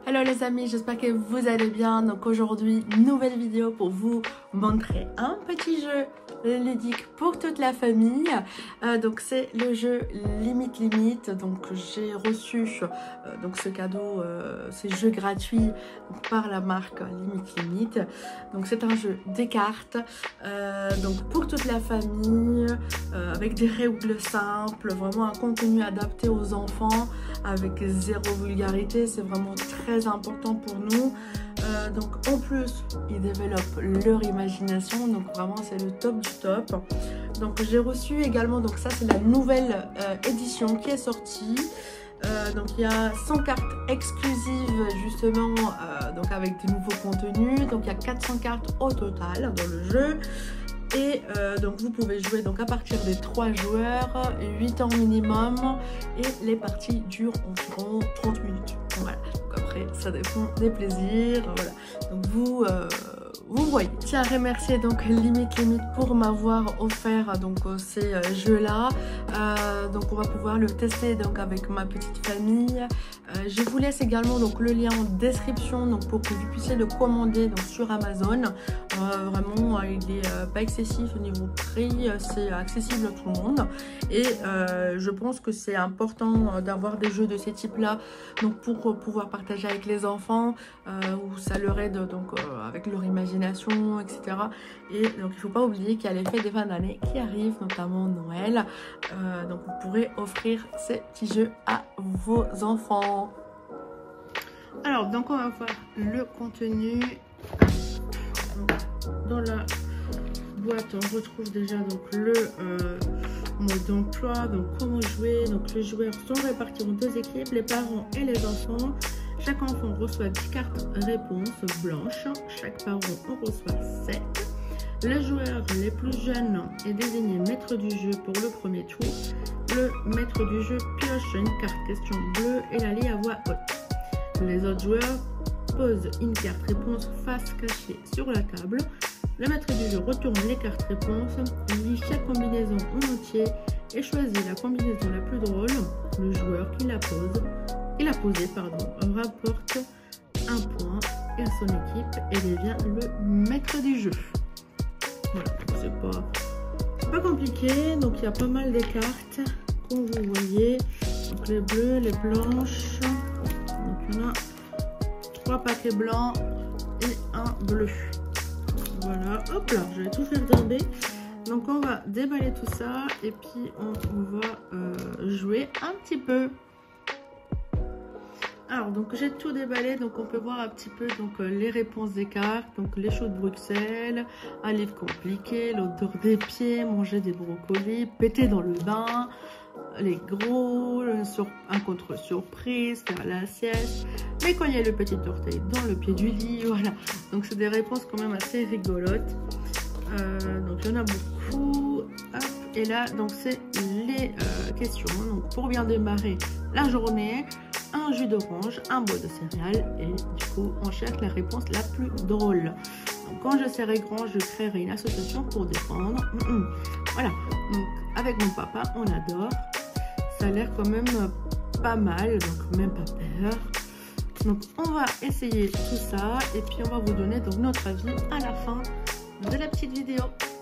Hello les amis, j'espère que vous allez bien. Donc aujourd'hui, nouvelle vidéo pour vous montrer un petit jeu ludique pour toute la famille. Donc c'est le jeu Limite Limite. Donc j'ai reçu donc ce cadeau, ces jeux gratuits par la marque Limite Limite. Donc c'est un jeu des cartes, donc pour toute la famille, avec des règles simples, vraiment un contenu adapté aux enfants, avec zéro vulgarité. C'est vraiment très important pour nous. Donc en plus ils développent leur imagination, donc vraiment c'est le top du top. Donc j'ai reçu également, donc ça c'est la nouvelle édition qui est sortie. Donc il y a 100 cartes exclusives justement, donc avec des nouveaux contenus. Donc il y a 400 cartes au total dans le jeu. Et donc vous pouvez jouer donc à partir des 3 joueurs, 8 ans minimum, et les parties durent environ 30 minutes. Voilà, donc après ça dépend des plaisirs. Voilà, donc vous voyez. Je tiens à remercier donc Limite Limite pour m'avoir offert donc ces jeux là. Donc on va pouvoir le tester donc avec ma petite famille. Je vous laisse également donc le lien en description, donc pour que vous puissiez le commander donc sur Amazon. Vraiment il est pas excessif au niveau prix, c'est accessible à tout le monde, et je pense que c'est important d'avoir des jeux de ce type là, donc pour pouvoir partager avec les enfants, où ça leur aide donc avec leur imagination, etc. Et donc il faut pas oublier qu'il y a les fêtes des fins d'année qui arrivent, notamment Noël, donc vous pourrez offrir ces petits jeux à vos enfants. Alors donc on va voir le contenu. Dans la boîte on retrouve déjà donc le mode d'emploi, donc comment jouer. Donc les joueurs sont répartis en 2 équipes, les parents et les enfants. Chaque enfant reçoit 10 cartes réponses blanches, chaque parent en reçoit 7. Les joueurs les plus jeunes est désigné maître du jeu pour le premier tour. Le maître du jeu pioche une carte question bleue et la lit à voix haute. Les autres joueurs posent une carte réponse face cachée sur la table. Le maître du jeu retourne les cartes réponses, lit chaque combinaison en entier et choisit la combinaison la plus drôle. Le joueur qui la posée rapporte un point à son équipe et devient le maître du jeu. Voilà, c'est pas compliqué. Donc il y a pas mal de cartes comme vous voyez. Donc les bleues, les blanches. Donc il y en a 3 paquets blancs et un bleu. Voilà, hop là, je vais tout faire tomber. Donc on va déballer tout ça et puis on va jouer un petit peu. Alors donc j'ai tout déballé, donc on peut voir un petit peu donc les réponses des cartes. Donc les choux de Bruxelles, un livre compliqué, l'odeur des pieds, manger des brocolis, péter dans le bain, les gros, un contre surprise, faire la sieste, mais cogner le petit orteil dans le pied du lit. Voilà, donc c'est des réponses quand même assez rigolotes. Donc il y en a beaucoup. Hop. Et là donc c'est les questions. Donc pour bien démarrer la journée, un jus d'orange, un bol de céréales, et du coup on cherche la réponse la plus drôle. Donc quand je serai grand, je créerai une association pour défendre. Voilà, donc avec mon papa on adore. Ça a l'air quand même pas mal, donc même pas peur. Donc on va essayer tout ça et puis on va vous donner donc notre avis à la fin de la petite vidéo.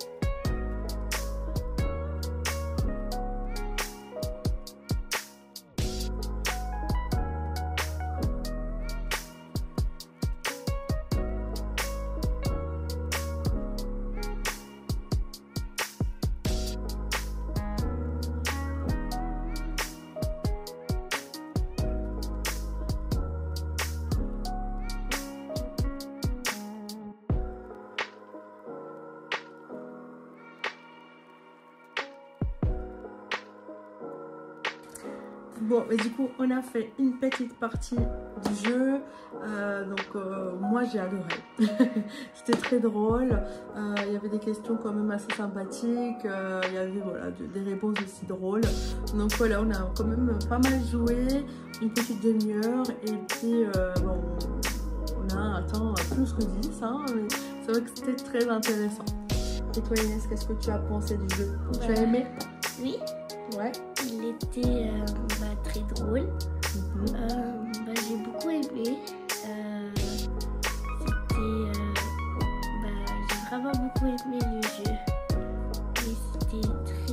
Bon, et du coup, on a fait une petite partie du jeu. Moi, j'ai adoré. C'était très drôle. Il y avait des questions quand même assez sympathiques. Il y avait voilà, des réponses aussi drôles. Donc voilà, on a quand même pas mal joué. Une petite demi-heure. Et puis, bon, on a un temps plus que 10. Hein, mais c'est vrai que c'était très intéressant. Et toi, Inès, qu'est-ce que tu as pensé du jeu? Tu as aimé? Oui. Ouais. Il était très drôle. J'ai beaucoup aimé. J'ai vraiment beaucoup aimé le jeu. Et c'était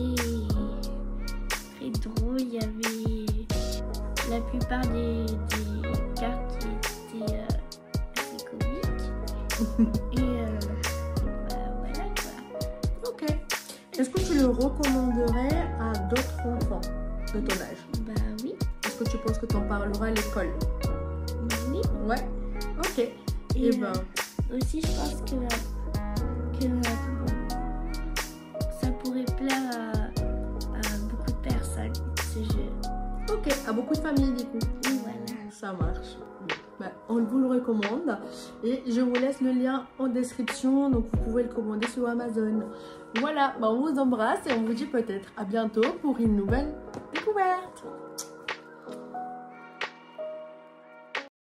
très drôle. Il y avait la plupart des cartes qui étaient assez comiques. Et voilà quoi. Ok. Est-ce que tu le recommanderais à d'autres enfants de ton âge? Oui. Est-ce que tu penses que tu en parleras à l'école? Oui. Ouais. Ok. Et aussi, je pense que ça pourrait plaire à beaucoup de personnes, ce jeu. Ok, à beaucoup de familles du coup. Et voilà. Ça marche. On vous le recommande. Et je vous laisse le lien en description. Donc vous pouvez le commander sur Amazon. Voilà, on vous embrasse et on vous dit peut-être à bientôt pour une nouvelle découverte.